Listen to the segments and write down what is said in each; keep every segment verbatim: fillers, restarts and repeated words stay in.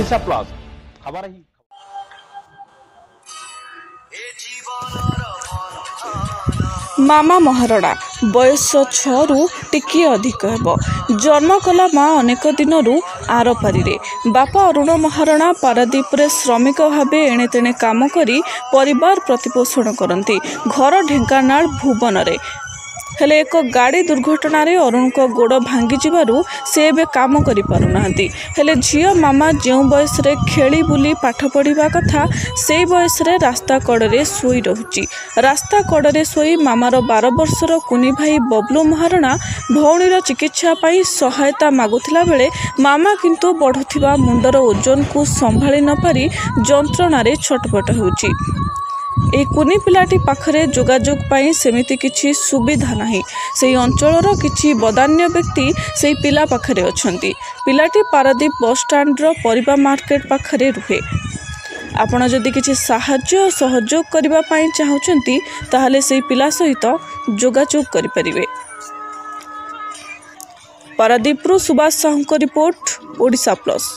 Odisha plus खबर ही मामा महारणा बयस छु टिकी अधिक हेब जन्म कला माँ अनेक दिन आर पारे बापा अरुण महारणा पारादीप श्रमिक भाव एणे तेणे काम करी परिवार प्रतिपोषण करती घर ढेंकानाल भुवन में हेले एक गाड़ी दुर्घटना रे अरुण को गोड़ भांगी जिबारु से एबे काम करि पारुनांती हेले झियो मामा जो बयस रे खेली बुली पाठ पढ़िबा कथा से बयस रे रास्ता कड़े सोई रहुची रास्ता कड़े सोई मामार बार वर्षर कुनी भाई बबलू महारणा भौणीर चिकित्सा पाई सहायता मागुथिला बेले मामा किंतु बढ़ुथिबा मुंडर ओजन को संभाली न पारी जंत्रणा रे छटपट होउची। ए कुनी पिलाटी पाखरे जोगाजोग पाई सेमिति किछि सुविधा नाही से अंचलर किछि बदान्य व्यक्ति से पिला पाखरे अछंती पिलाटी पारादीप बस स्टैंड रो परिबा मार्केट पाखरे रुहे आपण जदि किछि साहाय्य सहयोग करबा पाई चाहुचंती ताहाले से पिला सहित जोगाजोग करि परिबे। पारादीप रु सुभाष साहू को रिपोर्ट ओडिशा प्लस।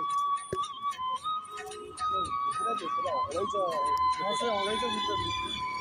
गुजरात